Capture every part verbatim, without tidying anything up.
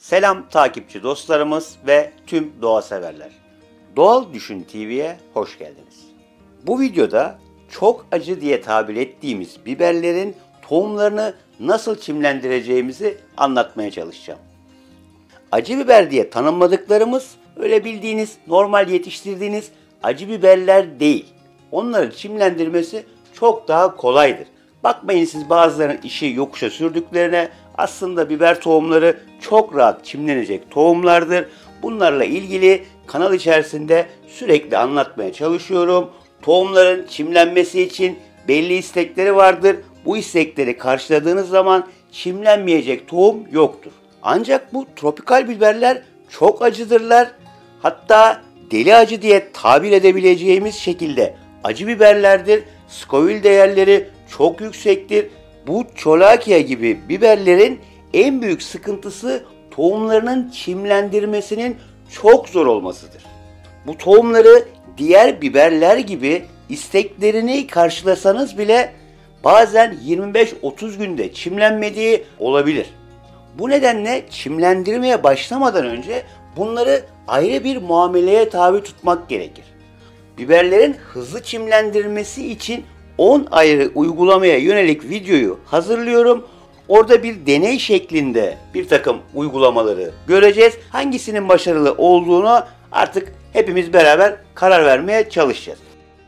Selam takipçi dostlarımız ve tüm doğa severler. Doğal Düşün T V'ye hoş geldiniz. Bu videoda çok acı diye tabir ettiğimiz biberlerin tohumlarını nasıl çimlendireceğimizi anlatmaya çalışacağım. Acı biber diye tanımladıklarımız öyle bildiğiniz, normal yetiştirdiğiniz acı biberler değil. Onları çimlendirmesi çok daha kolaydır. Bakmayın siz bazılarının işi yokuşa sürdüklerine, aslında biber tohumları çok rahat çimlenecek tohumlardır. Bunlarla ilgili kanal içerisinde sürekli anlatmaya çalışıyorum. Tohumların çimlenmesi için belli istekleri vardır. Bu istekleri karşıladığınız zaman çimlenmeyecek tohum yoktur. Ancak bu tropikal biberler çok acıdırlar. Hatta deli acı diye tabir edebileceğimiz şekilde acı biberlerdir. Scoville değerleri çok yüksektir. Bu Çolakya gibi biberlerin en büyük sıkıntısı tohumlarının çimlendirmesinin çok zor olmasıdır. Bu tohumları diğer biberler gibi isteklerini karşılasanız bile bazen yirmi beş otuz günde çimlenmediği olabilir. Bu nedenle çimlendirmeye başlamadan önce bunları ayrı bir muameleye tabi tutmak gerekir. Biberlerin hızlı çimlendirilmesi için on ayrı uygulamaya yönelik videoyu hazırlıyorum. Orada bir deney şeklinde bir takım uygulamaları göreceğiz. Hangisinin başarılı olduğunu artık hepimiz beraber karar vermeye çalışacağız.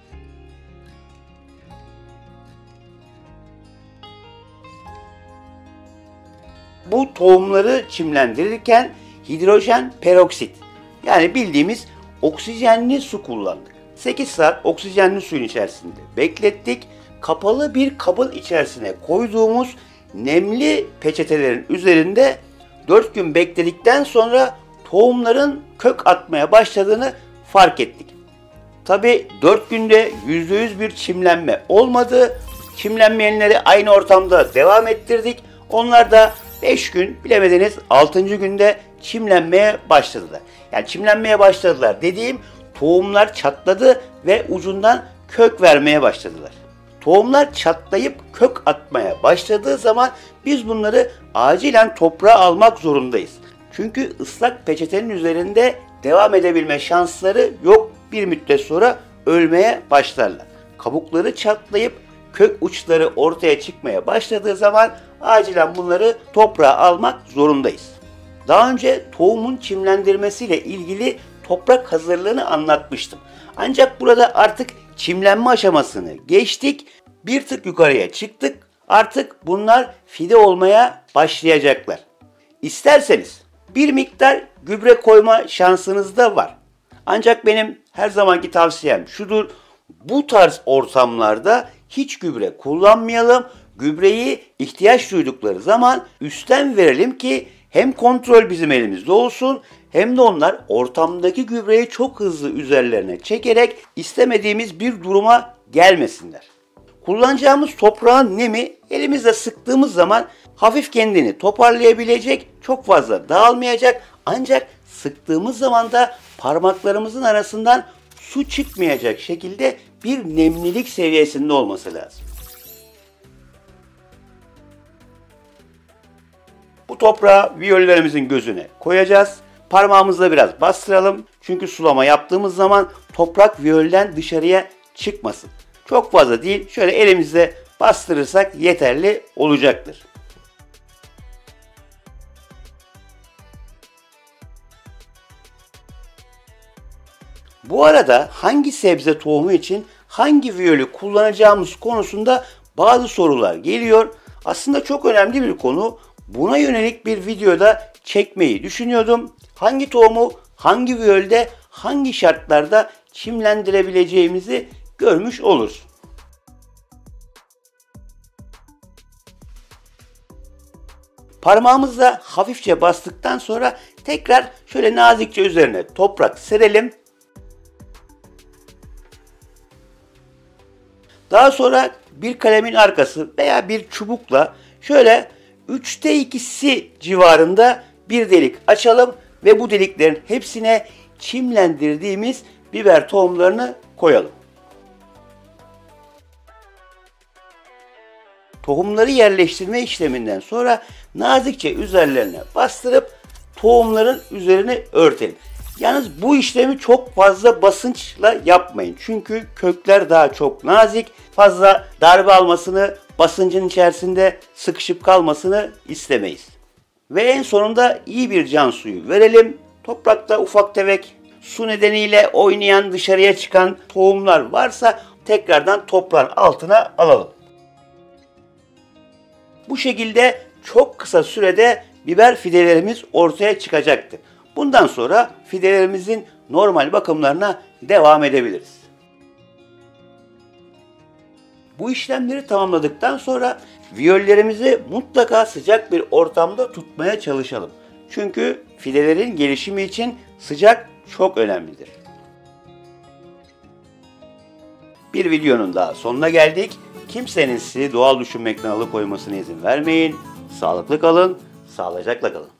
Bu tohumları çimlendirirken hidrojen peroksit, yani bildiğimiz oksijenli su kullandık. sekiz saat oksijenli suyun içerisinde beklettik. Kapalı bir kabın içerisine koyduğumuz nemli peçetelerin üzerinde dört gün bekledikten sonra tohumların kök atmaya başladığını fark ettik. Tabi dört günde yüzde yüz bir çimlenme olmadı. Çimlenmeyenleri aynı ortamda devam ettirdik. Onlar da beş gün, bilemediniz altıncı günde çimlenmeye başladılar. Yani çimlenmeye başladılar dediğim, tohumlar çatladı ve ucundan kök vermeye başladılar. Tohumlar çatlayıp kök atmaya başladığı zaman biz bunları acilen toprağa almak zorundayız. Çünkü ıslak peçetenin üzerinde devam edebilme şansları yok. Bir müddet sonra ölmeye başlarlar. Kabukları çatlayıp kök uçları ortaya çıkmaya başladığı zaman acilen bunları toprağa almak zorundayız. Daha önce tohumun çimlendirmesiyle ilgili toprak hazırlığını anlatmıştım. Ancak burada artık çimlenme aşamasını geçtik. Bir tık yukarıya çıktık. Artık bunlar fide olmaya başlayacaklar. İsterseniz bir miktar gübre koyma şansınız da var. Ancak benim her zamanki tavsiyem şudur: bu tarz ortamlarda hiç gübre kullanmayalım. Gübreyi ihtiyaç duydukları zaman üstten verelim ki hem kontrol bizim elimizde olsun, hem de onlar ortamdaki gübreyi çok hızlı üzerlerine çekerek istemediğimiz bir duruma gelmesinler. Kullanacağımız toprağın nemi elimizle sıktığımız zaman hafif kendini toparlayabilecek, çok fazla dağılmayacak, ancak sıktığımız zaman da parmaklarımızın arasından su çıkmayacak şekilde bir nemlilik seviyesinde olması lazım. Bu toprağı viyollerimizin gözüne koyacağız. Parmağımızla biraz bastıralım. Çünkü sulama yaptığımız zaman toprak viyolden dışarıya çıkmasın. Çok fazla değil. Şöyle elimizle bastırırsak yeterli olacaktır. Bu arada hangi sebze tohumu için hangi viyolü kullanacağımız konusunda bazı sorular geliyor. Aslında çok önemli bir konu. Buna yönelik bir videoda çekmeyi düşünüyordum. Hangi tohumu hangi viyolde hangi şartlarda çimlendirebileceğimizi görmüş oluruz. Parmağımızla hafifçe bastıktan sonra tekrar şöyle nazikçe üzerine toprak serelim. Daha sonra bir kalemin arkası veya bir çubukla şöyle üçte ikisi civarında bir delik açalım ve bu deliklerin hepsine çimlendirdiğimiz biber tohumlarını koyalım. Tohumları yerleştirme işleminden sonra nazikçe üzerlerine bastırıp tohumların üzerine örtelim. Yalnız bu işlemi çok fazla basınçla yapmayın. Çünkü kökler daha çok nazik. Fazla darbe almasını, basıncın içerisinde sıkışıp kalmasını istemeyiz. Ve en sonunda iyi bir can suyu verelim. Toprakta ufak tefek su nedeniyle oynayan, dışarıya çıkan tohumlar varsa tekrardan toprağın altına alalım. Bu şekilde çok kısa sürede biber fidelerimiz ortaya çıkacaktır. Bundan sonra fidelerimizin normal bakımlarına devam edebiliriz. Bu işlemleri tamamladıktan sonra viyollerimizi mutlaka sıcak bir ortamda tutmaya çalışalım. Çünkü fidelerin gelişimi için sıcak çok önemlidir. Bir videonun daha sonuna geldik. Kimsenin sizi doğal düşünmekten alıkoymasına izin vermeyin. Sağlıklı kalın, sağlıcakla kalın.